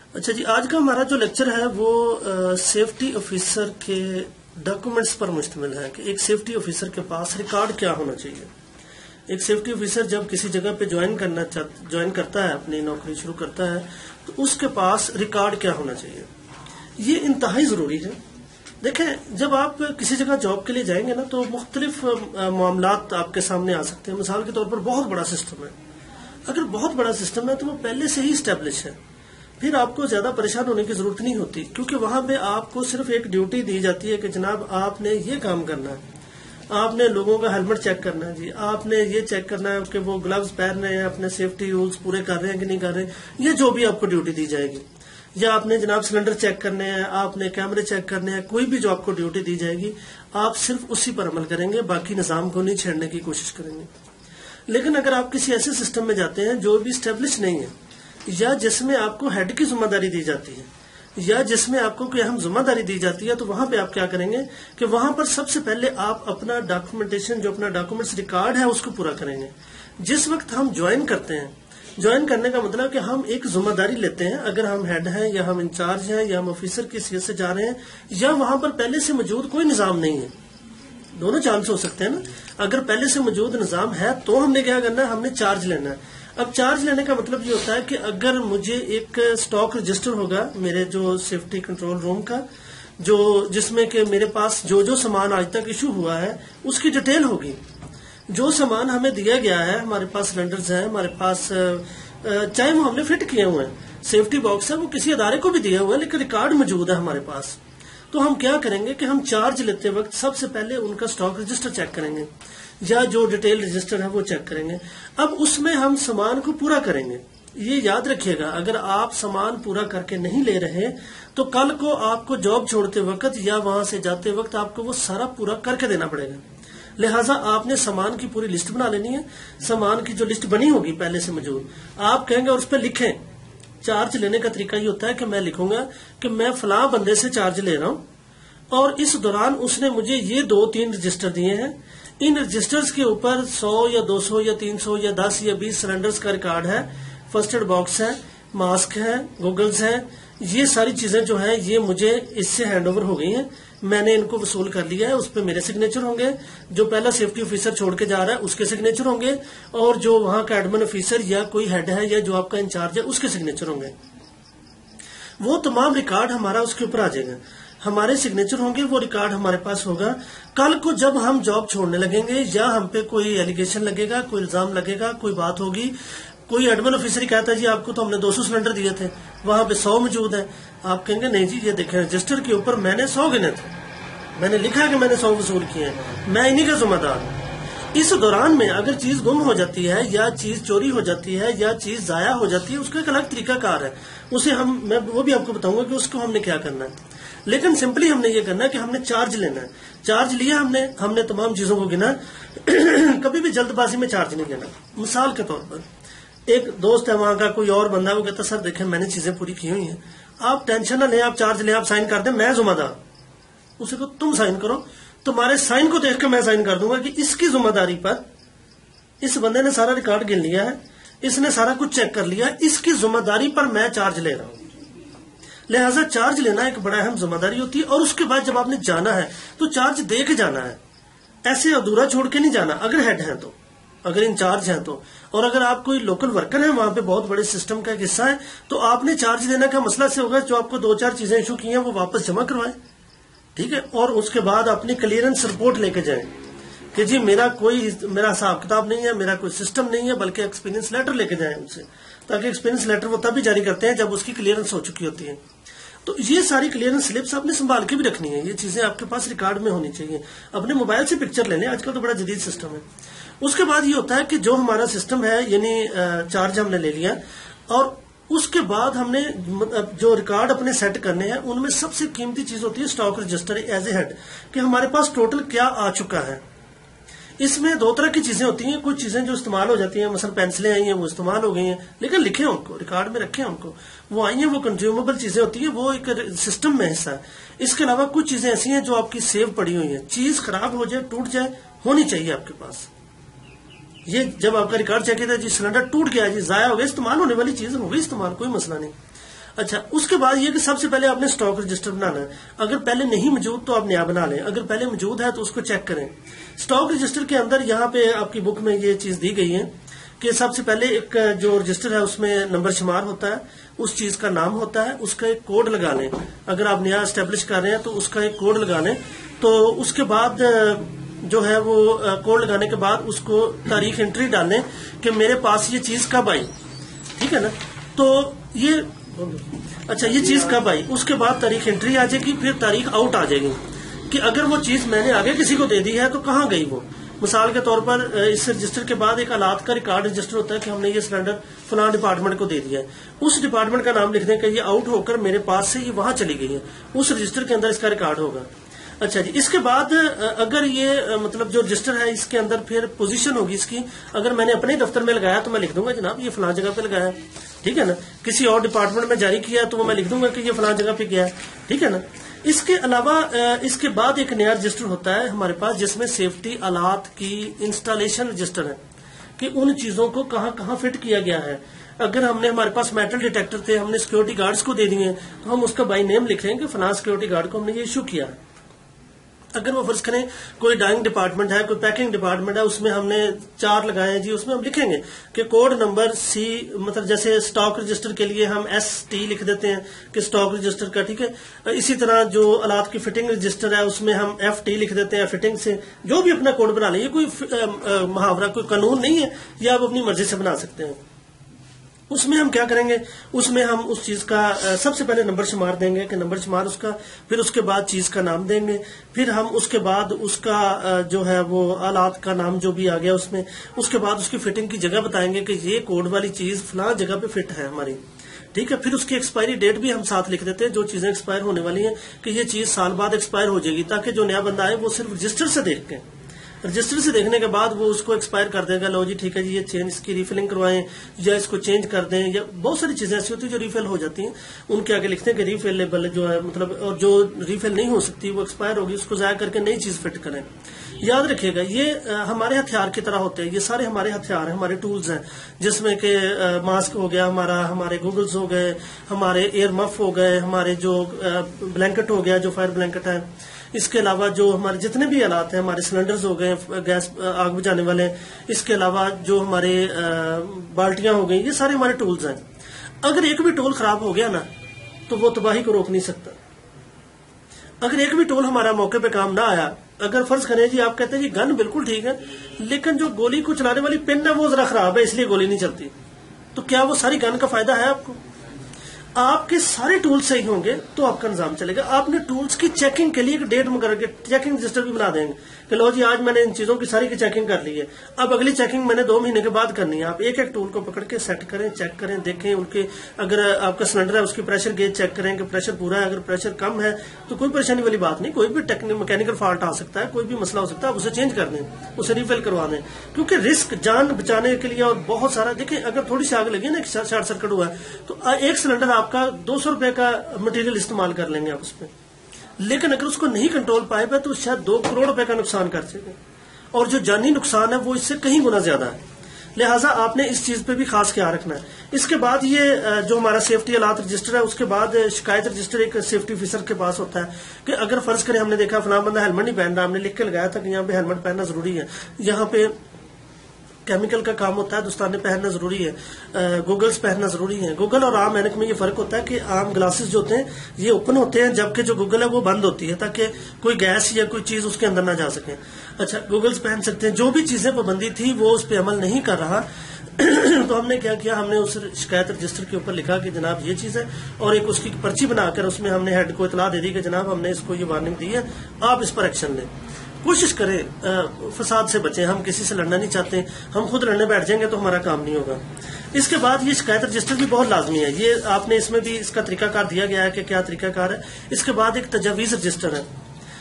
اچھا جی، آج کا ہمارا جو لیکچر ہے وہ سیفٹی آفیسر کے ڈاکومنٹس پر مشتمل ہے کہ ایک سیفٹی آفیسر کے پاس ریکارڈ کیا ہونا چاہیے۔ ایک سیفٹی آفیسر جب کسی جگہ پہ جوائن کرتا ہے، اپنی نوکری شروع کرتا ہے، تو اس کے پاس ریکارڈ کیا ہونا چاہیے، یہ انتہائی ضروری ہے۔ دیکھیں، جب آپ کسی جگہ جاب کے لیے جائیں گے نا تو مختلف معاملات آپ کے سامنے آ سکتے ہیں۔ مثال کے طور پر بہت بڑا سسٹم ہے، اگر بہت بڑا سسٹم ہے تو وہ پہلے سے ہی اسٹیبلش ہے، پھر آپ کو زیادہ پریشان ہونے کی ضرورت نہیں ہوتی، کیونکہ وہاں پہ آپ کو صرف ایک ڈیوٹی دی جاتی ہے کہ جناب آپ نے یہ کام کرنا ہے، آپ نے لوگوں کا ہیلمٹ چیک کرنا ہے، جی آپ نے یہ چیک کرنا ہے کہ وہ گلوز پہن رہے ہیں، اپنے سیفٹی رولز پورے کر رہے ہیں کہ نہیں کر رہے ہیں، یہ جو بھی آپ کو ڈیوٹی دی جائے گی، یا آپ نے جناب سلنڈر چیک کرنے ہیں، آپ نے کیمرے چیک کرنے ہیں، کوئی بھی جو آپ کو ڈیوٹی دی جائے گی آپ صرف اسی پر عمل کریں گے، باقی نظام کو نہیں چھیڑنے کی کوشش کریں گے۔ لیکن اگر آپ کسی ایسے سسٹم میں جاتے ہیں جو بھی اسٹیبلش نہیں ہے، یا جس میں آپ کو ہیڈ کی ذمہ داری دی جاتی ہے، یا جس میں آپ کو کوئی اہم ذمہ داری دی جاتی ہے، تو وہاں پہ آپ کیا کریں گے کہ وہاں پر سب سے پہلے آپ اپنا ڈاکومنٹیشن، جو اپنا ڈاکومنٹس ریکارڈ ہے، اس کو پورا کریں گے۔ جس وقت ہم جوائن کرتے ہیں، جوائن کرنے کا مطلب کہ ہم ایک ذمہ داری لیتے ہیں، اگر ہم ہیڈ ہیں یا ہم انچارج ہیں یا ہم آفیسر کی حیثیت سے جا رہے ہیں، یا وہاں پر پہلے سے موجود کوئی نظام نہیں ہے، دونوں چانس ہو سکتے ہیں نا۔ اگر پہلے سے موجود نظام ہے تو ہم نے کیا کرنا ہے، ہم نے چارج لینا ہے۔ اب چارج لینے کا مطلب یہ ہوتا ہے کہ اگر مجھے ایک سٹاک رجسٹر ہوگا میرے جو سیفٹی کنٹرول روم کا، جس میں کہ میرے پاس جو سامان آج تک ایشو ہوا ہے اس کی ڈیٹیل ہوگی، جو سامان ہمیں دیا گیا ہے، ہمارے پاس سلنڈرز ہیں، ہمارے پاس چاہے وہ ہم نے فٹ کیے ہوئے ہیں، سیفٹی باکس ہے، وہ کسی ادارے کو بھی دیا ہوا ہے لیکن ریکارڈ موجود ہے ہمارے پاس، تو ہم کیا کریں گے کہ ہم چارج لیتے وقت سب سے پہلے ان کا سٹاک رجسٹر چیک کریں گے، یا جو ڈیٹیل رجسٹر ہے وہ چیک کریں گے۔ اب اس میں ہم سامان کو پورا کریں گے۔ یہ یاد رکھیے گا، اگر آپ سامان پورا کر کے نہیں لے رہے تو کل کو آپ کو جاب چھوڑتے وقت یا وہاں سے جاتے وقت آپ کو وہ سارا پورا کر کے دینا پڑے گا۔ لہٰذا آپ نے سامان کی پوری لسٹ بنا لینی ہے۔ سامان کی جو لسٹ بنی ہوگی پہلے سے موجود، آپ کہیں گے اور اس پہ لکھیں۔ چارج لینے کا طریقہ یہ ہوتا ہے کہ میں لکھوں گا کہ میں فلاں بندے سے چارج لے رہا ہوں، اور اس دوران اس نے مجھے یہ 2-3 رجسٹر دیے ہیں، ان رجسٹرز کے اوپر 100 یا 200 یا 300 یا 10 یا 20 سلنڈرز کا ریکارڈ ہے، فرسٹ ایڈ باکس ہے، ماسک ہے، گوگلز ہیں، یہ ساری چیزیں جو ہیں یہ مجھے اس سے ہینڈ اوور ہو گئی ہیں، میں نے ان کو وصول کر لیا ہے۔ اس پہ میرے سگنیچر ہوں گے، جو پہلا سیفٹی آفیسر چھوڑ کے جا رہا ہے اس کے سگنیچر ہوں گے، اور جو وہاں کا ایڈمن آفیسر یا کوئی ہیڈ ہے یا جو آپ کا انچارج ہے اس کے سگنیچر ہوں گے۔ وہ تمام ریکارڈ ہمارا اس کے اوپر آ جائے گا، ہمارے سگنیچر ہوں گے، وہ ریکارڈ ہمارے پاس ہوگا۔ کل کو جب ہم جاب چھوڑنے لگیں گے یا ہم پہ کوئی ایلیگیشن لگے گا، کوئی الزام لگے گا، کوئی بات ہوگی، کوئی ایڈمن آفیسر ہی کہتا ہے جی آپ کو تو ہم نے 200 سلنڈر دیے تھے، وہاں پہ 100 موجود ہیں، آپ کہیں گے نہیں جی یہ دیکھیں رجسٹر کے اوپر میں نے 100 گنے تھے، میں نے لکھا کہ میں نے 100 وصول کیے ہیں، میں انہی کا ذمہ دار ہوں۔ اس دوران میں اگر چیز گم ہو جاتی ہے یا چیز چوری ہو جاتی ہے یا چیز ضائع ہو جاتی ہے، اس کا ایک الگ طریقہ کار ہے، اسے میں وہ بھی آپ کو بتاؤں گا کہ اس کو ہم نے کیا کرنا ہے۔ لیکن سمپلی ہم نے یہ کرنا ہے کہ ہم نے چارج لینا ہے۔ چارج لیا ہم نے تمام چیزوں کو گنا، کبھی بھی جلد بازی میں چارج نہیں لینا۔ مثال کے طور پر ایک دوست ہے وہاں کا، کوئی اور بندہ، وہ کہتا سر دیکھیں میں نے چیزیں پوری کی ہوئی ہیں، آپ ٹینشن نہ لیں، آپ چارج لیں، آپ سائن کر دیں، میں ذمہ دار۔ اسے کو تم سائن کرو، تمہارے سائن کو دیکھ کے میں سائن کر دوں گا کہ اس کی ذمہ داری پر اس بندے نے سارا ریکارڈ گن لیا ہے، اس نے سارا کچھ چیک کر لیا، اس کی ذمہ داری پر میں چارج لے رہا ہوں۔ لہٰذا چارج لینا ایک بڑا اہم ذمہ داری ہوتی ہے، اور اس کے بعد جب آپ نے جانا ہے تو چارج دے کے جانا ہے، ایسے ادھورا چھوڑ کے نہیں جانا، اگر ہیڈ ہیں تو، اگر انچارج ہیں تو، اور اگر آپ کوئی لوکل ورکر ہیں وہاں پہ بہت بڑے سسٹم کا ایک حصہ ہے، تو آپ نے چارج دینے کا مسئلہ سے ہوگا جو آپ کو 2-4 چیزیں ایشو کی ہیں وہ واپس جمع کروائیں، ٹھیک ہے، اور اس کے بعد اپنی کلیئرنس رپورٹ لے کے جائیں کہ جی میرا حساب کتاب نہیں ہے، میرا کوئی سسٹم نہیں ہے، بلکہ ایکسپیرینس لیٹر لے کے جائیں ان سے، تاکہ ایکسپیرینس لیٹر وہ تب بھی جاری کرتے ہیں جب اس کی کلیئرنس ہو چکی ہوتی ہے۔ تو یہ ساری کلیئرنس سلپس آپ نے سنبھال کے بھی رکھنی ہے، یہ چیزیں آپ کے پاس ریکارڈ میں ہونی چاہیے۔ اپنے موبائل سے پکچر لے لیں، آج کل تو بڑا جدید سسٹم ہے۔ اس کے بعد یہ ہوتا ہے کہ جو ہمارا سسٹم ہے، یعنی چارج ہم نے لے لیا، اور اس کے بعد ہم نے جو ریکارڈ اپنے سیٹ کرنے ہیں، ان میں سب سے قیمتی چیز ہوتی ہے stock register as a head, کہ ہمارے پاس ٹوٹل کیا آ چکا ہے۔ اس میں 2 طرح کی چیزیں ہوتی ہیں، کچھ چیزیں جو استعمال ہو جاتی ہیں، مثلا پینسلیں آئی ہیں وہ استعمال ہو گئی ہیں، لیکن لکھیں ان کو، ریکارڈ میں رکھیں ان کو، وہ آئی ہیں، وہ کنزیومیبل چیزیں ہوتی ہیں، وہ ایک سسٹم میں حصہ ہے۔ اس کے علاوہ کچھ چیزیں ایسی ہیں جو آپ کی سیو پڑی ہوئی ہیں، چیز خراب ہو جائے، ٹوٹ جائے، ہونی چاہیے آپ کے پاس۔ یہ جب آپ کا ریکارڈ چیک کیا جی سلنڈر ٹوٹ گیا، جی ضائع ہو گیا، استعمال ہونے والی چیز ہو گئی استعمال، کوئی مسئلہ نہیں۔ اچھا، اس کے بعد یہ کہ سب سے پہلے آپ نے اسٹاک رجسٹر بنانا ہے. اگر پہلے نہیں موجود تو آپ نیا بنا لیں، اگر پہلے موجود ہے تو اس کو چیک کریں. اسٹاک رجسٹر کے اندر یہاں پہ آپ کی بک میں یہ چیز دی گئی ہے کہ سب سے پہلے ایک جو رجسٹر ہے اس میں نمبر شمار ہوتا ہے، اس چیز کا نام ہوتا ہے، اس کا ایک کوڈ لگا لیں. اگر آپ نیا اسٹیبلش کر رہے ہیں تو اس کا ایک کوڈ لگا لیں. تو اس کے بعد جو ہے وہ کوڈ لگانے کے بعد اس کو تاریخ انٹری ڈالیں کہ میرے پاس یہ چیز کب آئی. ٹھیک ہے نا؟ تو یہ چیز کب آئی، اس کے بعد تاریخ انٹری آ جائے گی، پھر تاریخ آؤٹ آ جائے گی کہ اگر وہ چیز میں نے آگے کسی کو دے دی ہے تو کہاں گئی وہ. مثال کے طور پر اس رجسٹر کے بعد ایک آلات کا ریکارڈ رجسٹر ہوتا ہے کہ ہم نے یہ سلنڈر فلاں ڈپارٹمنٹ کو دے دیا ہے. اس ڈپارٹمنٹ کا نام لکھ دیں کہ یہ آؤٹ ہو کر میرے پاس سے یہ وہاں چلی گئی ہے، اس رجسٹر کے اندر اس کا ریکارڈ ہوگا. اچھا جی، اس کے بعد اگر یہ مطلب جو رجسٹر ہے اس کے اندر پھر پوزیشن ہوگی اس کی. اگر میں نے اپنے دفتر میں لگایا تو میں لکھ دوں گا جناب یہ فلاں جگہ پہ لگایا ہے. ٹھیک ہے نا؟ کسی اور ڈپارٹمنٹ میں جاری کیا تو وہ میں لکھ دوں گا کہ یہ فلاں جگہ پہ گیا ہے. ٹھیک ہے نا؟ اس کے علاوہ اس کے بعد ایک نیا رجسٹر ہوتا ہے ہمارے پاس جس میں سیفٹی آلات کی انسٹالیشن رجسٹر ہے کہ ان چیزوں کو کہاں کہاں فٹ کیا گیا ہے. اگر ہم نے ہمارے پاس میٹل ڈیٹیکٹر تھے، ہم نے سیکورٹی گارڈز کو دے دیے تو ہم اس کا بائی نیم لکھ لیں کہ فلاں سیکورٹی گارڈ کو ہم نے یہ ایشو کیا ہے. اگر وہ فرض کریں کوئی ڈائنگ ڈپارٹمنٹ ہے، کوئی پیکنگ ڈپارٹمنٹ ہے، اس میں ہم نے 4 لگائے ہیں جی، اس میں ہم لکھیں گے کہ کوڈ نمبر سی، مطلب جیسے اسٹاک رجسٹر کے لیے ہم ST لکھ دیتے ہیں کہ اسٹاک رجسٹر کا. ٹھیک ہے، اسی طرح جو آلات کی فٹنگ رجسٹر ہے اس میں ہم FT لکھ دیتے ہیں فٹنگ سے. جو بھی اپنا کوڈ بنا لیں، یہ کوئی محاورہ، کوئی قانون نہیں ہے، یہ آپ اپنی مرضی سے بنا سکتے ہیں. اس میں ہم کیا کریں گے، اس میں ہم اس چیز کا سب سے پہلے نمبر شمار دیں گے کہ نمبر شمار اس کا، پھر اس کے بعد چیز کا نام دیں گے، پھر ہم اس کے بعد اس کا جو ہے وہ آلات کا نام جو بھی آ گیا اس میں، اس کے بعد اس کی فٹنگ کی جگہ بتائیں گے کہ یہ کوڈ والی چیز فلاں جگہ پہ فٹ ہے ہماری. ٹھیک ہے، پھر اس کی ایکسپائری ڈیٹ بھی ہم ساتھ لکھ دیتے ہیں، جو چیزیں ایکسپائر ہونے والی ہیں کہ یہ چیز سال بعد ایکسپائر ہو جائے گی، تاکہ جو نیا بندہ آئے وہ صرف رجسٹر سے دیکھ کے، رجسٹر سے دیکھنے کے بعد وہ اس کو ایکسپائر کر دے گا. لو جی ٹھیک ہے جی، یہ چین اس کی ریفلنگ کروائیں یا اس کو چینج کر دیں، یا بہت ساری چیزیں ایسی ہوتی ہیں جو ریفل ہو جاتی ہیں، ان کے آگے لکھتے ہیں کہ ریفیلیبل جو ہے مطلب، اور جو ریفل نہیں ہو سکتی وہ ایکسپائر ہوگی، اس کو ضائع کر کے نئی چیز فٹ کریں. یاد رکھیے گا یہ ہمارے ہتھیار کی طرح ہوتے ہیں، یہ سارے ہمارے ہتھیار ہیں، ہمارے ٹولز ہیں، جس میں کہ ماسک ہو گیا ہمارا، ہمارے گوگلز ہو گئے، ہمارے ایئر مف ہو گئے، ہمارے جو بلینکٹ ہو گیا جو فائر بلینکٹ ہے. اس کے علاوہ جو ہمارے جتنے بھی آلات ہیں، ہمارے سلنڈرز ہو گئے گیس آگ بجھانے والے، اس کے علاوہ جو ہمارے بالٹیاں ہو گئی، یہ سارے ہمارے ٹولز ہیں. اگر ایک بھی ٹول خراب ہو گیا نا تو وہ تباہی کو روک نہیں سکتا. اگر ایک بھی ٹول ہمارا موقع پہ کام نہ آیا، اگر فرض کریں جی آپ کہتے ہیں جی گن بالکل ٹھیک ہے لیکن جو گولی کو چلانے والی پن ہے وہ ذرا خراب ہے اس لیے گولی نہیں چلتی، تو کیا وہ ساری گن کا فائدہ ہے آپ کو؟ آپ کے سارے ٹولز صحیح ہوں گے تو آپ کا نظام چلے گا. آپ نے ٹولز کی چیکنگ کے لیے ایک ڈیٹ مقرر کے چیکنگ رجسٹر بھی بنا دیں گے کہ لو جی آج میں نے ان چیزوں کی ساری کی چیکنگ کر لی ہے، اب اگلی چیکنگ میں نے 2 مہینے کے بعد کرنی ہے. آپ ایک ایک ٹول کو پکڑ کے سیٹ کریں، چیک کریں، دیکھیں ان کے، اگر آپ کا سلنڈر ہے اس کی پریشر گیج چیک کریں کہ پریشر پورا ہے، اگر پریشر کم ہے تو کوئی پریشانی والی بات نہیں، کوئی بھی میکینیکل فالٹ آ سکتا ہے، کوئی بھی مسئلہ ہو سکتا ہے، آپ اسے چینج کر دیں، اسے ریفل کروا دیں. کیونکہ رسک جان بچانے کے لیے اور بہت سارا، دیکھیں اگر تھوڑی سی آگ لگی نا، شارٹ سرکٹ ہوا ہے تو ایک سلنڈر آپ کا 200 روپے کا مٹیریل استعمال کر لیں گے آپ اس پہ، لیکن اگر اس کو نہیں کنٹرول پائے گا تو شاید 2 کروڑ روپے کا نقصان کر سکے، اور جو جانی نقصان ہے وہ اس سے کہیں گنا زیادہ ہے. لہٰذا آپ نے اس چیز پہ بھی خاص خیال رکھنا ہے. اس کے بعد یہ جو ہمارا سیفٹی آلات رجسٹر ہے، اس کے بعد شکایت رجسٹر ایک سیفٹی آفیسر کے پاس ہوتا ہے کہ اگر فرض کریں ہم نے دیکھا فلاں بندہ ہیلمٹ نہیں پہن رہا، ہم نے لکھ کے لگایا تھا کہ یہاں پہ ہیلمٹ پہننا ضروری ہے، یہاں پہ کیمیکل کا کام ہوتا ہے، دستانے پہننا ضروری ہے، گوگلز پہننا ضروری ہے. گوگل اور عام اینک میں یہ فرق ہوتا ہے کہ عام گلاسز جو ہوتے ہیں یہ اوپن ہوتے ہیں، جبکہ جو گوگل ہے وہ بند ہوتی ہے تاکہ کوئی گیس یا کوئی چیز اس کے اندر نہ جا سکے. اچھا، گوگلز پہن سکتے ہیں. جو بھی چیزیں پابندی تھی وہ اس پہ عمل نہیں کر رہا تو ہم نے کیا کیا، ہم نے اس شکایت رجسٹر کے اوپر لکھا کہ جناب یہ چیز ہے، اور ایک اس کی پرچی بنا کر اس میں ہم نے ہیڈ کو اطلاع دے دی کہ جناب ہم نے اس کو یہ وارننگ دی ہے، آپ اس پر ایکشن لیں. کوشش کریں فساد سے بچیں، ہم کسی سے لڑنا نہیں چاہتے، ہم خود لڑنے بیٹھ جائیں گے تو ہمارا کام نہیں ہوگا. اس کے بعد یہ شکایت رجسٹر بھی بہت لازمی ہے، یہ آپ نے اس میں بھی اس کا طریقہ کار دیا گیا ہے کہ کیا طریقہ کار ہے. اس کے بعد ایک تجاویز رجسٹر ہے.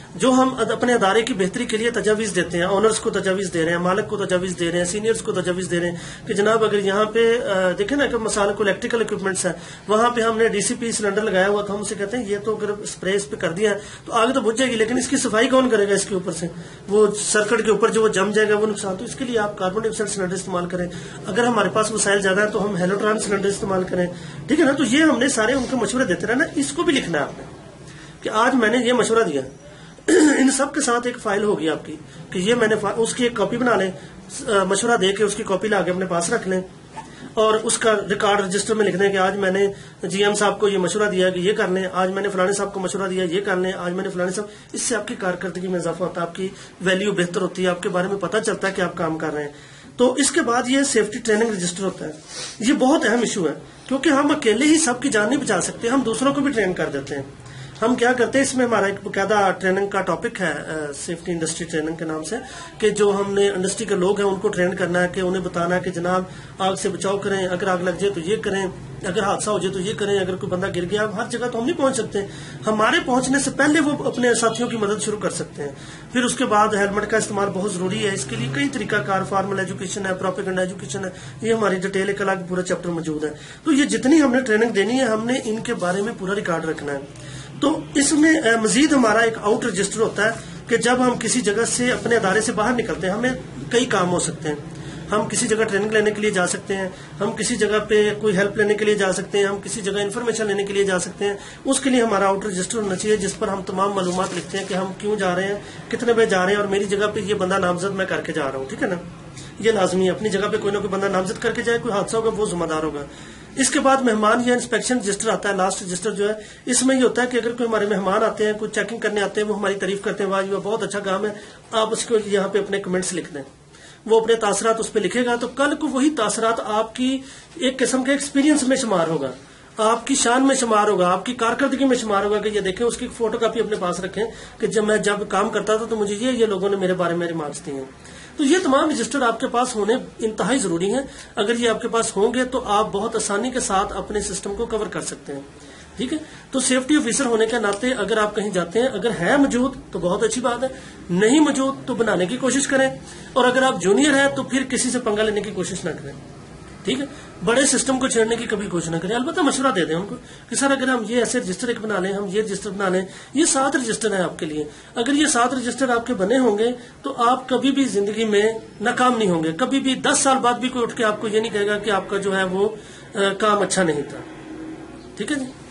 جو ہم اپنے ادارے کی بہتری کے لیے تجاویز دیتے ہیں، آنرز کو تجاویز دے رہے ہیں، مالک کو تجاویز دے رہے ہیں، سینئرز کو تجاویز دے رہے ہیں کہ جناب اگر یہاں پہ دیکھیں نا کہ مثال کو الیکٹریکل اکوپمنٹس ہیں، وہاں پہ ہم نے ڈی سی پی سلنڈر لگایا ہوا تو ہم اسے کہتے ہیں یہ تو اگر اسپرے اس پہ کر دیا تو آگے تو بجھ جائے گی، لیکن اس کی صفائی کون کرے گا؟ اس کے اوپر سے وہ سرکٹ کے اوپر جو وہ جم جائے گا وہ نقصان، تو اس کے لیے آپ کاربن ڈائی آکسائڈ سلنڈر استعمال کریں۔ اگر ہمارے پاس وسائل زیادہ ہیں تو ہم ہیلوٹران سلنڈر استعمال کریں، ٹھیک ہے نا۔ تو یہ ہم نے سارے ان کو مشورے دیتے رہنا، اس کو بھی لکھنا ہے آپ نے کہ آج میں نے یہ مشورہ دیا، ان سب کے ساتھ ایک فائل ہوگی آپ کی کہ یہ میں نے اس کی ایک کاپی بنا لیں، مشورہ دے کے اس کی کاپی لا کے اپنے پاس رکھ لیں اور اس کا ریکارڈ رجسٹر میں لکھ دیں کہ آج میں نے جی ایم صاحب کو یہ مشورہ دیا کہ یہ کر لیں، آج میں نے فلانے صاحب کو مشورہ دیا یہ کر لیں، آج میں نے فلانے صاحب، اس سے آپ کی کارکردگی میں اضافہ ہوتا ہے، آپ کی ویلیو بہتر ہوتی ہے، آپ کے بارے میں پتہ چلتا ہے کہ آپ کام کر رہے ہیں۔ تو اس کے بعد یہ سیفٹی ٹریننگ رجسٹر ہوتا ہے، یہ بہت اہم ایشو ہے کیونکہ ہم اکیلے ہی سب کی جان نہیں بچا سکتے، ہم دوسروں کو بھی ٹرین کر دیتے ہیں۔ ہم کیا کرتے ہیں، اس میں ہمارا ایک باقاعدہ ٹریننگ کا ٹاپک ہے سیفٹی انڈسٹری ٹریننگ کے نام سے، کہ جو ہم نے انڈسٹری کے لوگ ہیں ان کو ٹرین کرنا ہے کہ انہیں بتانا ہے کہ جناب آگ سے بچاؤ کریں، اگر آگ لگ جائے تو یہ کریں، اگر حادثہ ہو جائے تو یہ کریں، اگر کوئی بندہ گر گیا، ہر جگہ تو ہم نہیں پہنچ سکتے، ہمارے پہنچنے سے پہلے وہ اپنے ساتھیوں کی مدد شروع کر سکتے ہیں۔ پھر اس کے بعد ہیلمٹ کا استعمال بہت ضروری ہے، اس کے لیے کئی طریقہ کار، فارمل ایجوکیشن ہے، پروپیگنڈا ایجوکیشن ہے، یہ ہماری ڈیٹیل ایک الگ پورا چیپٹر موجود ہے۔ تو یہ جتنی ہم نے ٹریننگ دینی ہے ہم نے ان کے بارے میں پورا ریکارڈ رکھنا ہے۔ تو اس میں مزید ہمارا ایک آؤٹ رجسٹر ہوتا ہے کہ جب ہم کسی جگہ سے اپنے ادارے سے باہر نکلتے ہیں، ہمیں کئی کام ہو سکتے ہیں، ہم کسی جگہ ٹریننگ لینے کے لیے جا سکتے ہیں، ہم کسی جگہ پہ کوئی ہیلپ لینے کے لیے جا سکتے ہیں، ہم کسی جگہ انفارمیشن لینے کے لیے جا سکتے ہیں، اس کے لیے ہمارا آؤٹ رجسٹر ہونا چاہیے جس پر ہم تمام معلومات لکھتے ہیں کہ ہم کیوں جا رہے ہیں، کتنے بجے جا رہے ہیں اور میری جگہ پہ یہ بندہ نامزد میں کر کے جا رہا ہوں، ٹھیک ہے نا۔ یہ لازمی ہے، اپنی جگہ پہ کوئی نہ کوئی بندہ نامزد کر کے جائے، کوئی حادثہ ہوگا وہ ذمہ دار ہوگا۔ اس کے بعد مہمان یا انسپیکشن رجسٹر آتا ہے، لاسٹ رجسٹر جو ہے، اس میں یہ ہوتا ہے کہ اگر کوئی ہمارے مہمان آتے ہیں، کوئی چیکنگ کرنے آتے ہیں، وہ ہماری تعریف کرتے ہیں، واہ یہ بہت اچھا کام ہے، آپ اس کو یہاں پہ اپنے کمنٹس لکھ دیں، وہ اپنے تاثرات اس پہ لکھے گا، تو کل کو وہی تاثرات آپ کی ایک قسم کے ایکسپیرینس میں شمار ہوگا، آپ کی شان میں شمار ہوگا، آپ کی کارکردگی میں شمار ہوگا کہ یہ دیکھیں، اس کی فوٹو کاپی اپنے پاس رکھیں کہ جب کام کرتا تھا تو مجھے یہ لوگوں نے میرے بارے میں ریمارکس دی ہیں۔ تو یہ تمام رجسٹر آپ کے پاس ہونے انتہائی ضروری ہیں، اگر یہ آپ کے پاس ہوں گے تو آپ بہت آسانی کے ساتھ اپنے سسٹم کو کور کر سکتے ہیں، ٹھیک ہے۔ تو سیفٹی آفیسر ہونے کے ناطے اگر آپ کہیں جاتے ہیں، اگر ہے موجود تو بہت اچھی بات ہے، نہیں موجود تو بنانے کی کوشش کریں، اور اگر آپ جونیئر ہیں تو پھر کسی سے پنگا لینے کی کوشش نہ کریں، ٹھیک ہے۔ بڑے سسٹم کو چھیڑنے کی کبھی کوشش نہ کریں، البتہ مشورہ دے دیں ان کو کہ سر اگر ہم یہ ایسے رجسٹر ایک بنا لیں، ہم یہ رجسٹر بنا لیں، یہ 7 رجسٹر ہیں آپ کے لیے، اگر یہ 7 رجسٹر آپ کے بنے ہوں گے تو آپ کبھی بھی زندگی میں ناکام نہیں ہوں گے، کبھی بھی 10 سال بعد بھی کوئی اٹھ کے آپ کو یہ نہیں کہے گا کہ آپ کا جو ہے وہ کام اچھا نہیں تھا، ٹھیک ہے جی۔